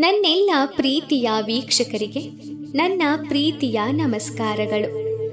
ನನ್ನೆಲ್ಲ ಪ್ರೀತಿಯ ವೀಕ್ಷಕರಿಗೆ ನನ್ನ ಪ್ರೀತಿಯ ನಮಸ್ಕಾರಗಳು.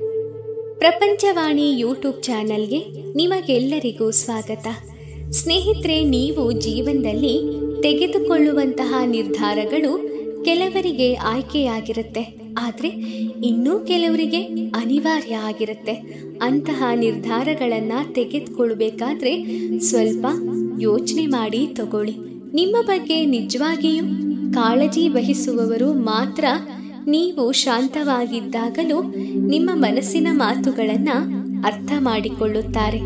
ಪ್ರಪಂಚವಾಣಿ ಯೂಟ್ಯೂಬ್ ಚಾನಲ್ಗೆ ನಿಮಗೆಲ್ಲರಿಗೂ ಸ್ವಾಗತ. ಸ್ನೇಹಿತರೆ, ನೀವು ಜೀವನದಲ್ಲಿ ತೆಗೆದುಕೊಳ್ಳುವಂತಹ ನಿರ್ಧಾರಗಳು ಕೆಲವರಿಗೆ ಆಯ್ಕೆಯಾಗಿರುತ್ತೆ, ಆದರೆ ಇನ್ನೂ ಕೆಲವರಿಗೆ ಅನಿವಾರ್ಯ ಆಗಿರುತ್ತೆ. ಅಂತಹ ನಿರ್ಧಾರಗಳನ್ನು ತೆಗೆದುಕೊಳ್ಬೇಕಾದ್ರೆ ಸ್ವಲ್ಪ ಯೋಚನೆ ಮಾಡಿ ತಗೊಳ್ಳಿ. ನಿಮ್ಮ ಬಗ್ಗೆ ನಿಜವಾಗಿಯೂ ಕಾಳಜಿ ವಹಿಸುವವರು ಮಾತ್ರ ನೀವು ಶಾಂತವಾಗಿದ್ದಾಗಲೂ ನಿಮ್ಮ ಮನಸ್ಸಿನ ಮಾತುಗಳನ್ನು ಅರ್ಥ ಮಾಡಿಕೊಳ್ಳುತ್ತಾರೆ.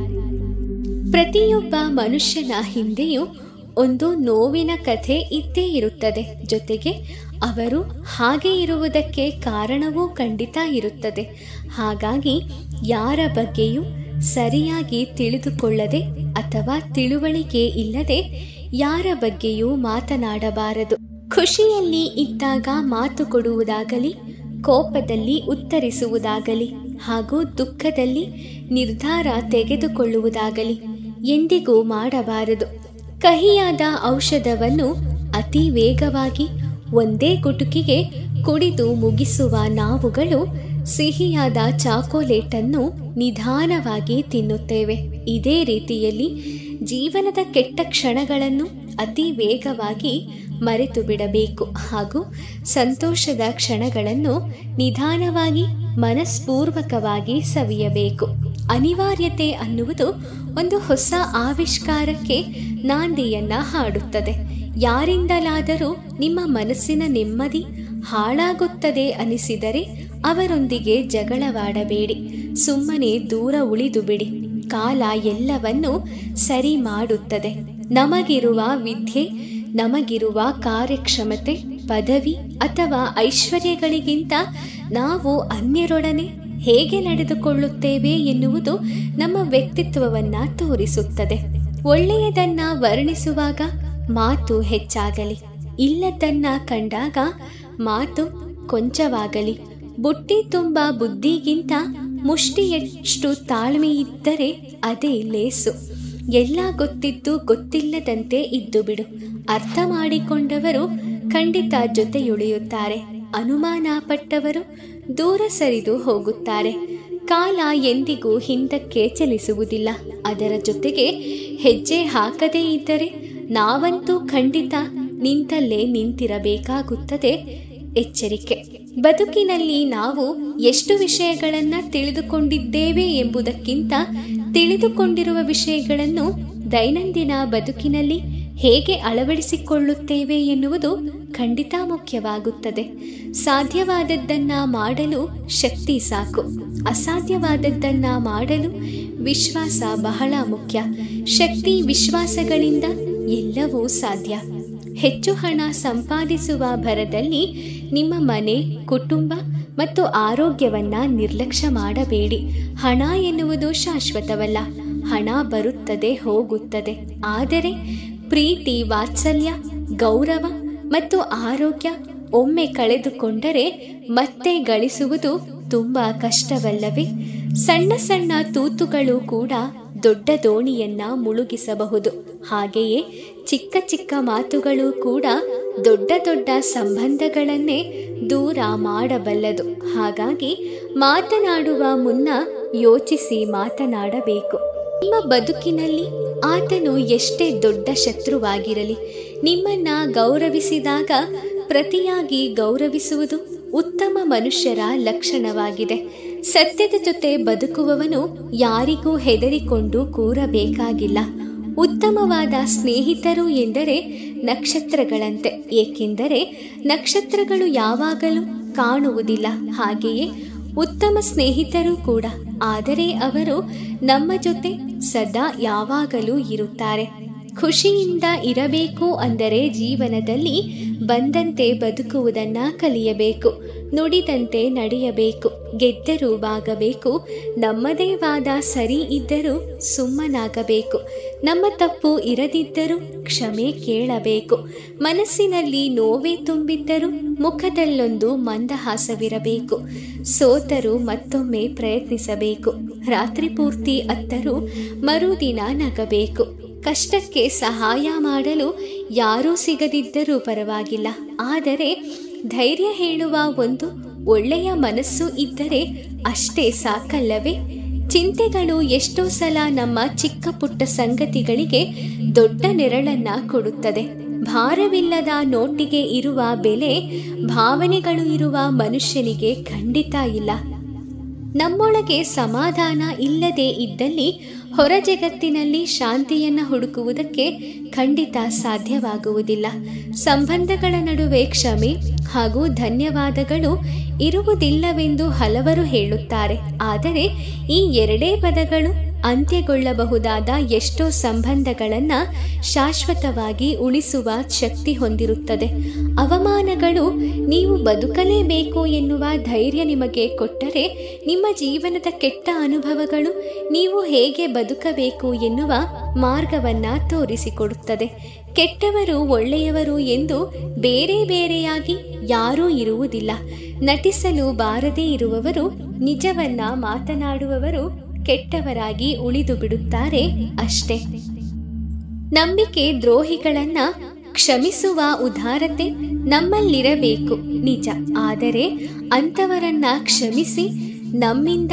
ಪ್ರತಿಯೊಬ್ಬ ಮನುಷ್ಯನ ಹಿಂದೆಯೂ ಒಂದು ನೋವಿನ ಕಥೆ ಇದ್ದೇ ಇರುತ್ತದೆ. ಜೊತೆಗೆ ಅವರು ಹಾಗೆ ಇರುವುದಕ್ಕೆ ಕಾರಣವೂ ಖಂಡಿತ ಇರುತ್ತದೆ. ಹಾಗಾಗಿ ಯಾರ ಬಗ್ಗೆಯೂ ಸರಿಯಾಗಿ ತಿಳಿದುಕೊಳ್ಳದೆ ಅಥವಾ ತಿಳುವಳಿಕೆ ಇಲ್ಲದೆ ಯಾರ ಬಗ್ಗೆಯೂ ಮಾತನಾಡಬಾರದು. ಖುಷಿಯಲ್ಲಿ ಇದ್ದಾಗ ಮಾತು ಕೊಡುವುದಾಗಲಿ, ಕೋಪದಲ್ಲಿ ಉತ್ತರಿಸುವುದಾಗಲಿ ಹಾಗೂ ದುಃಖದಲ್ಲಿ ನಿರ್ಧಾರ ತೆಗೆದುಕೊಳ್ಳುವುದಾಗಲಿ ಎಂದಿಗೂ ಮಾಡಬಾರದು. ಕಹಿಯಾದ ಔಷಧವನ್ನು ಅತಿ ವೇಗವಾಗಿ ಒಂದೇ ಗುಟುಕಿಗೆ ಕುಡಿದು ಮುಗಿಸುವ ನಾವುಗಳು ಸಿಹಿಯಾದ ಚಾಕೊಲೇಟನ್ನು ನಿಧಾನವಾಗಿ ತಿನ್ನುತ್ತೇವೆ. ಇದೇ ರೀತಿಯಲ್ಲಿ ಜೀವನದ ಕೆಟ್ಟ ಕ್ಷಣಗಳನ್ನು ಅತಿ ವೇಗವಾಗಿ ಮರೆತು ಬಿಡಬೇಕು ಹಾಗೂ ಸಂತೋಷದ ಕ್ಷಣಗಳನ್ನು ನಿಧಾನವಾಗಿ ಮನಸ್ಪೂರ್ವಕವಾಗಿ ಸವಿಯಬೇಕು. ಅನಿವಾರ್ಯತೆ ಅನ್ನುವುದು ಒಂದು ಹೊಸ ಆವಿಷ್ಕಾರಕ್ಕೆ ನಾಂದಿಯನ್ನ ಹಾಡುತ್ತದೆ. ಯಾರಿಂದಲಾದರೂ ನಿಮ್ಮ ಮನಸ್ಸಿನ ನೆಮ್ಮದಿ ಹಾಳಾಗುತ್ತದೆ ಅನಿಸಿದರೆ ಅವರೊಂದಿಗೆ ಜಗಳವಾಡಬೇಡಿ, ಸುಮ್ಮನೆ ದೂರ ಉಳಿದು ಬಿಡಿ. ಕಾಲ ಎಲ್ಲವನ್ನೂ ಸರಿ ಮಾಡುತ್ತದೆ. ನಮಗಿರುವ ವಿದ್ಯೆ, ನಮಗಿರುವ ಕಾರ್ಯಕ್ಷಮತೆ, ಪದವಿ ಅಥವಾ ಐಶ್ವರ್ಯಗಳಿಗಿಂತ ನಾವು ಅನ್ಯರೊಡನೆ ಹೇಗೆ ನಡೆದುಕೊಳ್ಳುತ್ತೇವೆ ಎನ್ನುವುದು ನಮ್ಮ ವ್ಯಕ್ತಿತ್ವವನ್ನು ತೋರಿಸುತ್ತದೆ. ಒಳ್ಳೆಯದನ್ನ ವರ್ಣಿಸುವಾಗ ಮಾತು ಹೆಚ್ಚಾಗಲಿ, ಇಲ್ಲದನ್ನ ಕಂಡಾಗ ಮಾತು ಕೊಂಚವಾಗಲಿ. ಬುಟ್ಟಿ ತುಂಬ ಬುದ್ಧಿಗಿಂತ ಮುಷ್ಟಿಯಷ್ಟು ತಾಳ್ಮೆಯಿದ್ದರೆ ಅದೇ ಲೇಸು. ಎಲ್ಲ ಗೊತ್ತಿದ್ದು ಗೊತ್ತಿಲ್ಲದಂತೆ ಇದ್ದು ಬಿಡು. ಅರ್ಥ ಮಾಡಿಕೊಂಡವರು ಖಂಡಿತ ಜೊತೆಯುಳಿಯುತ್ತಾರೆ, ಅನುಮಾನ ಪಟ್ಟವರು ದೂರ ಸರಿದು ಹೋಗುತ್ತಾರೆ. ಕಾಲ ಎಂದಿಗೂ ಹಿಂದಕ್ಕೆ ಚಲಿಸುವುದಿಲ್ಲ. ಅದರ ಜೊತೆಗೆ ಹೆಜ್ಜೆ ಹಾಕದೇ ಇದ್ದರೆ ನಾವಂತೂ ಖಂಡಿತ ನಿಂತಲ್ಲೇ ನಿಂತಿರಬೇಕಾಗುತ್ತದೆ. ಎಚ್ಚರಿಕೆ. ಬದುಕಿನಲ್ಲಿ ನಾವು ಎಷ್ಟು ವಿಷಯಗಳನ್ನು ತಿಳಿದುಕೊಂಡಿದ್ದೇವೆ ಎಂಬುದಕ್ಕಿಂತ ತಿಳಿದುಕೊಂಡಿರುವ ವಿಷಯಗಳನ್ನು ದೈನಂದಿನ ಬದುಕಿನಲ್ಲಿ ಹೇಗೆ ಅಳವಡಿಸಿಕೊಳ್ಳುತ್ತೇವೆ ಎನ್ನುವುದು ಖಂಡಿತ ಮುಖ್ಯವಾಗುತ್ತದೆ. ಸಾಧ್ಯವಾದದ್ದನ್ನ ಮಾಡಲು ಶಕ್ತಿ ಸಾಕು, ಅಸಾಧ್ಯವಾದದ್ದನ್ನ ಮಾಡಲು ವಿಶ್ವಾಸ ಬಹಳ ಮುಖ್ಯ. ಶಕ್ತಿ ವಿಶ್ವಾಸಗಳಿಂದ ಎಲ್ಲವೂ ಸಾಧ್ಯ. ಹೆಚ್ಚು ಹಣ ಸಂಪಾದಿಸುವ ಭರದಲ್ಲಿ ನಿಮ್ಮ ಮನೆ, ಕುಟುಂಬ ಮತ್ತು ಆರೋಗ್ಯವನ್ನ ನಿರ್ಲಕ್ಷ್ಯ ಮಾಡಬೇಡಿ. ಹಣ ಎನ್ನುವುದು ಶಾಶ್ವತವಲ್ಲ. ಹಣ ಬರುತ್ತದೆ, ಹೋಗುತ್ತದೆ. ಆದರೆ ಪ್ರೀತಿ, ವಾತ್ಸಲ್ಯ, ಗೌರವ ಮತ್ತು ಆರೋಗ್ಯ ಒಮ್ಮೆ ಕಳೆದುಕೊಂಡರೆ ಮತ್ತೆ ಗಳಿಸುವುದು ತುಂಬಾ ಕಷ್ಟವಲ್ಲವೇ? ಸಣ್ಣ ಸಣ್ಣ ತೂತುಗಳು ಕೂಡ ದೊಡ್ಡ ದೋಣಿಯನ್ನ ಮುಳುಗಿಸಬಹುದು. ಹಾಗೆಯೇ ಚಿಕ್ಕ ಚಿಕ್ಕ ಮಾತುಗಳು ಕೂಡ ದೊಡ್ಡ ದೊಡ್ಡ ಸಂಬಂಧಗಳನ್ನೇ ದೂರ ಮಾಡಬಲ್ಲದು. ಹಾಗಾಗಿ ಮಾತನಾಡುವ ಮುನ್ನ ಯೋಚಿಸಿ ಮಾತನಾಡಬೇಕು. ನಿಮ್ಮ ಬದುಕಿನಲ್ಲಿ ಆತನು ಎಷ್ಟೇ ದೊಡ್ಡ ಶತ್ರುವಾಗಿರಲಿ, ನಿಮ್ಮನ್ನ ಗೌರವಿಸಿದಾಗ ಪ್ರತಿಯಾಗಿ ಗೌರವಿಸುವುದು ಉತ್ತಮ ಮನುಷ್ಯರ ಲಕ್ಷಣವಾಗಿದೆ. ಸತ್ಯದ ಜೊತೆ ಬದುಕುವವನು ಯಾರಿಗೂ ಹೆದರಿಕೊಂಡು ಕೂರಬೇಕಾಗಿಲ್ಲ. ಉತ್ತಮವಾದ ಸ್ನೇಹಿತರು ಎಂದರೆ ನಕ್ಷತ್ರಗಳಂತೆ, ಏಕೆಂದರೆ ನಕ್ಷತ್ರಗಳು ಯಾವಾಗಲೂ ಕಾಣುವುದಿಲ್ಲ. ಹಾಗೆಯೇ ಉತ್ತಮ ಸ್ನೇಹಿತರು ಕೂಡ, ಆದರೆ ಅವರು ನಮ್ಮ ಜೊತೆ ಸದಾ ಯಾವಾಗಲೂ ಇರುತ್ತಾರೆ. ಖುಷಿಯಿಂದ ಇರಬೇಕು ಅಂದರೆ ಜೀವನದಲ್ಲಿ ಬಂದಂತೆ ಬದುಕುವುದನ್ನ ಕಲಿಯಬೇಕು. ನುಡಿದಂತೆ ನಡೆಯಬೇಕು. ಗೆದ್ದರೂ ಬಾಗಬೇಕು. ನಮ್ಮದೇ ವಾದ ಸರಿ ಇದ್ದರೂ ಸುಮ್ಮನಾಗಬೇಕು. ನಮ್ಮ ತಪ್ಪು ಇರದಿದ್ದರೂ ಕ್ಷಮೆ ಕೇಳಬೇಕು. ಮನಸ್ಸಿನಲ್ಲಿ ನೋವೇ ತುಂಬಿದ್ದರೂ ಮುಖದಲ್ಲೊಂದು ಮಂದಹಾಸವಿರಬೇಕು. ಸೋತರೂ ಮತ್ತೊಮ್ಮೆ ಪ್ರಯತ್ನಿಸಬೇಕು. ರಾತ್ರಿ ಪೂರ್ತಿ ಅತ್ತರೂ ಮರುದಿನ ನಗಬೇಕು. ಕಷ್ಟಕ್ಕೆ ಸಹಾಯ ಮಾಡಲು ಯಾರೂ ಸಿಗದಿದ್ದರೂ ಪರವಾಗಿಲ್ಲ, ಆದರೆ ಧೈರ್ಯ ಹೇಳುವ ಒಂದು ಒಳ್ಳೆಯ ಮನಸ್ಸು ಇದ್ದರೆ ಅಷ್ಟೇ ಸಾಕಲ್ಲವೇ? ಚಿಂತೆಗಳು ಎಷ್ಟೋ ಸಲ ನಮ್ಮ ಚಿಕ್ಕ ಪುಟ್ಟ ಸಂಗತಿಗಳಿಗೆ ದೊಡ್ಡ ನೆರಳನ್ನ ಕೊಡುತ್ತದೆ. ಭಾರವಿಲ್ಲದ ನೋಟಿಗೆ ಇರುವ ಬೆಲೆ ಭಾವನೆಗಳು ಇರುವ ಮನುಷ್ಯನಿಗೆ ಖಂಡಿತ ಇಲ್ಲ. ನಮ್ಮೊಳಗೆ ಸಮಾಧಾನ ಇಲ್ಲದೆ ಇದ್ದಲ್ಲಿ ಹೊರ ಜಗತ್ತಿನಲ್ಲಿ ಶಾಂತಿಯನ್ನು ಹುಡುಕುವುದಕ್ಕೆ ಖಂಡಿತ ಸಾಧ್ಯವಾಗುವುದಿಲ್ಲ. ಸಂಬಂಧಗಳ ನಡುವೆ ಕ್ಷಮೆ ಹಾಗೂ ಧನ್ಯವಾದಗಳು ಇರುವುದಿಲ್ಲವೆಂದು ಹಲವರು ಹೇಳುತ್ತಾರೆ. ಆದರೆ ಈ ಎರಡೇ ಪದಗಳು ಅಂತ್ಯಗೊಳ್ಳಬಹುದಾದ ಎಷ್ಟೋ ಸಂಬಂಧಗಳನ್ನು ಶಾಶ್ವತವಾಗಿ ಉಳಿಸುವ ಶಕ್ತಿ ಹೊಂದಿರುತ್ತದೆ. ಅವಮಾನಗಳು ನೀವು ಬದುಕಲೇಬೇಕು ಎನ್ನುವ ಧೈರ್ಯ ನಿಮಗೆ ಕೊಟ್ಟರೆ, ನಿಮ್ಮ ಜೀವನದ ಕೆಟ್ಟ ಅನುಭವಗಳು ನೀವು ಹೇಗೆ ಬದುಕಬೇಕು ಎನ್ನುವ ಮಾರ್ಗವನ್ನು ತೋರಿಸಿಕೊಡುತ್ತದೆ. ಕೆಟ್ಟವರು ಒಳ್ಳೆಯವರು ಎಂದು ಬೇರೆ ಬೇರೆಯಾಗಿ ಯಾರೂ ಇರುವುದಿಲ್ಲ. ನಟಿಸಲು ಬಾರದೇ ಇರುವವರು, ನಿಜವನ್ನ ಮಾತನಾಡುವವರು ಕೆಟ್ಟವರಾಗಿ ಉಳಿದು ಬಿಡುತ್ತಾರೆ ಅಷ್ಟೇ. ನಂಬಿಕೆ ದ್ರೋಹಿಗಳನ್ನ ಕ್ಷಮಿಸುವ ಉದಾರತೆ ನಮ್ಮಲ್ಲಿರಬೇಕು ನಿಜ, ಆದರೆ ಅಂಥವರನ್ನ ಕ್ಷಮಿಸಿ ನಮ್ಮಿಂದ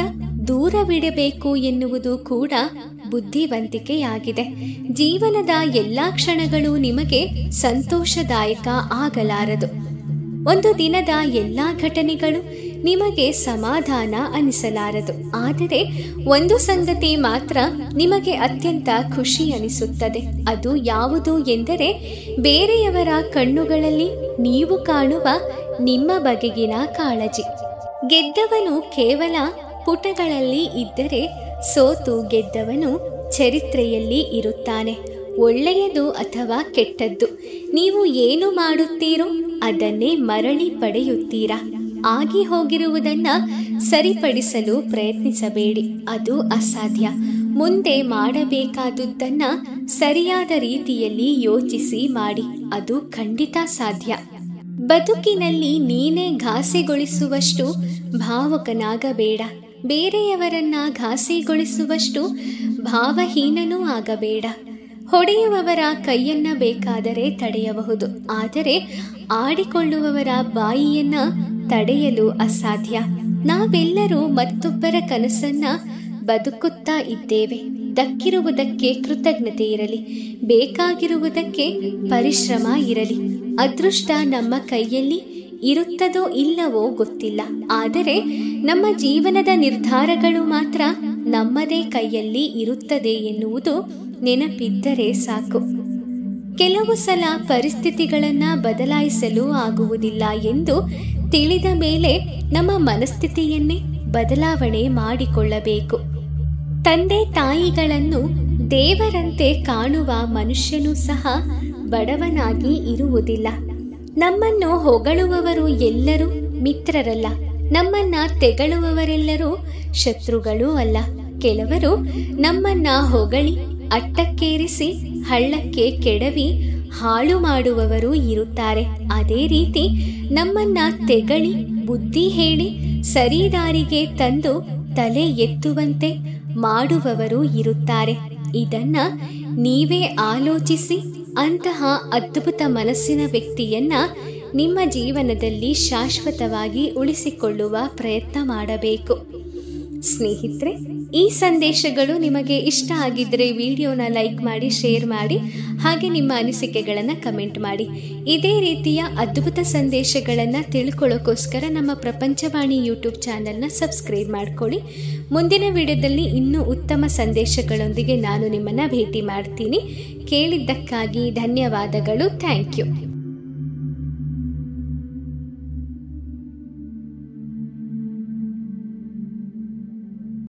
ದೂರವಿಡಬೇಕು ಎನ್ನುವುದು ಕೂಡ ಬುದ್ಧಿವಂತಿಕೆಯಾಗಿದೆ. ಜೀವನದ ಎಲ್ಲ ಕ್ಷಣಗಳು ನಿಮಗೆ ಸಂತೋಷದಾಯಕ ಆಗಲಾರದು. ಒಂದು ದಿನದ ಎಲ್ಲ ಘಟನೆಗಳು ನಿಮಗೆ ಸಮಾಧಾನ ಅನಿಸಲಾರದು. ಆದರೆ ಒಂದು ಸಂಗತಿ ಮಾತ್ರ ನಿಮಗೆ ಅತ್ಯಂತ ಖುಷಿ ಅನಿಸುತ್ತದೆ. ಅದು ಯಾವುದು ಎಂದರೆ, ಬೇರೆಯವರ ಕಣ್ಣುಗಳಲ್ಲಿ ನೀವು ಕಾಣುವ ನಿಮ್ಮ ಬಗೆಗಿನ ಕಾಳಜಿ. ಗೆದ್ದವನು ಕೇವಲ ಪುಟಗಳಲ್ಲಿ ಇದ್ದರೆ, ಸೋತು ಗೆದ್ದವನು ಚರಿತ್ರೆಯಲ್ಲಿ ಇರುತ್ತಾನೆ. ಒಳ್ಳೆಯದು ಅಥವಾ ಕೆಟ್ಟದ್ದು ನೀವು ಏನು ಮಾಡುತ್ತೀರೋ ಅದನ್ನೇ ಮರಳಿ ಪಡೆಯುತ್ತೀರಾ. ಆಗಿ ಹೋಗಿರುವುದನ್ನ ಸರಿಪಡಿಸಲು ಪ್ರಯತ್ನಿಸಬೇಡಿ, ಅದು ಅಸಾಧ್ಯ. ಮುಂದೆ ಮಾಡಬೇಕಾದುದನ್ನ ಸರಿಯಾದ ರೀತಿಯಲ್ಲಿ ಯೋಚಿಸಿ ಮಾಡಿ, ಅದು ಖಂಡಿತ ಸಾಧ್ಯ. ಬದುಕಿನಲ್ಲಿ ನೀನೇ ಘಾಸಿಗೊಳಿಸುವಷ್ಟು ಭಾವುಕನಾಗಬೇಡ. ಬೇರೆಯವರನ್ನ ಘಾಸಿಗೊಳಿಸುವಷ್ಟು ಭಾವಹೀನನೂ ಆಗಬೇಡ. ಹೊಡೆಯುವವರ ಕೈಯನ್ನ ಬೇಕಾದರೆ ತಡೆಯಬಹುದು, ಆದರೆ ಆಡಿಕೊಳ್ಳುವವರ ಬಾಯಿಯನ್ನ ತಡೆಯಲು ಅಸಾಧ್ಯ. ನಾವೆಲ್ಲರೂ ಮತ್ತೊಬ್ಬರ ಕನಸನ್ನ ಬದುಕುತ್ತಾ ಇದ್ದೇವೆ. ದಕ್ಕಿರುವುದಕ್ಕೆ ಕೃತಜ್ಞತೆ ಇರಲಿ, ಬೇಕಾಗಿರುವುದಕ್ಕೆ ಪರಿಶ್ರಮ ಇರಲಿ. ಅದೃಷ್ಟ ನಮ್ಮ ಕೈಯಲ್ಲಿ ಇರುತ್ತದೋ ಇಲ್ಲವೋ ಗೊತ್ತಿಲ್ಲ, ಆದರೆ ನಮ್ಮ ಜೀವನದ ನಿರ್ಧಾರಗಳು ಮಾತ್ರ ನಮ್ಮದೇ ಕೈಯಲ್ಲಿ ಇರುತ್ತದೆ ಎನ್ನುವುದು ನೆನಪಿದ್ದರೆ ಸಾಕು. ಕೆಲವು ಸಲ ಪರಿಸ್ಥಿತಿಗಳನ್ನು ಬದಲಾಯಿಸಲು ಆಗುವುದಿಲ್ಲ ಎಂದು ತಿಳಿದ ಮೇಲೆ ನಮ್ಮ ಮನಸ್ಥಿತಿಯನ್ನೇ ಬದಲಾವಣೆ ಮಾಡಿಕೊಳ್ಳಬೇಕು. ತಂದೆ ತಾಯಿಗಳನ್ನು ದೇವರಂತೆ ಕಾಣುವ ಮನುಷ್ಯನೂ ಸಹ ಬಡವನಾಗಿ ಇರುವುದಿಲ್ಲ. ನಮ್ಮನ್ನು ಹೊಗಳುವವರು ಎಲ್ಲರೂ ಮಿತ್ರರಲ್ಲ, ನಮ್ಮನ್ನ ತೆಗಳುವವರೆಲ್ಲರೂ ಶತ್ರುಗಳೂ ಅಲ್ಲ. ಕೆಲವರು ನಮ್ಮನ್ನ ಹೊಗಳಿ ಅಟ್ಟಕ್ಕೇರಿಸಿ ಹಳ್ಳಕ್ಕೆ ಕೆಡವಿ ಹಾಳು ಮಾಡುವವರು ಇರುತ್ತಾರೆ. ಅದೇ ರೀತಿ ನಮ್ಮನ್ನ ತೆಗಳಿ ಬುದ್ಧಿ ಹೇಳಿ ಸರಿದಾರಿಗೆ ತಂದು ತಲೆ ಎತ್ತುವಂತೆ ಮಾಡುವವರು ಇರುತ್ತಾರೆ. ಇದನ್ನ ನೀವೇ ಆಲೋಚಿಸಿ ಅಂತಹ ಅದ್ಭುತ ಮನಸ್ಸಿನ ವ್ಯಕ್ತಿಯನ್ನ ನಿಮ್ಮ ಜೀವನದಲ್ಲಿ ಶಾಶ್ವತವಾಗಿ ಉಳಿಸಿಕೊಳ್ಳುವ ಪ್ರಯತ್ನ ಮಾಡಬೇಕು. ಸ್ನೇಹಿತರೆ, ಈ ಸಂದೇಶಗಳು ನಿಮಗೆ ಇಷ್ಟ ಆಗಿದ್ದರೆ ವಿಡಿಯೋನ ಲೈಕ್ ಮಾಡಿ, ಶೇರ್ ಮಾಡಿ, ಹಾಗೆ ನಿಮ್ಮ ಅನಿಸಿಕೆಗಳನ್ನು ಕಮೆಂಟ್ ಮಾಡಿ. ಇದೇ ರೀತಿಯ ಅದ್ಭುತ ಸಂದೇಶಗಳನ್ನು ತಿಳ್ಕೊಳ್ಳೋಕ್ಕೋಸ್ಕರ ನಮ್ಮ ಪ್ರಪಂಚವಾಣಿ ಯೂಟ್ಯೂಬ್ ಚಾನಲ್ನ ಸಬ್ಸ್ಕ್ರೈಬ್ ಮಾಡ್ಕೊಳ್ಳಿ. ಮುಂದಿನ ವಿಡಿಯೋದಲ್ಲಿ ಇನ್ನೂ ಉತ್ತಮ ಸಂದೇಶಗಳೊಂದಿಗೆ ನಾನು ನಿಮ್ಮನ್ನು ಭೇಟಿ ಮಾಡ್ತೀನಿ. ಕೇಳಿದ್ದಕ್ಕಾಗಿ ಧನ್ಯವಾದಗಳು. Thank you.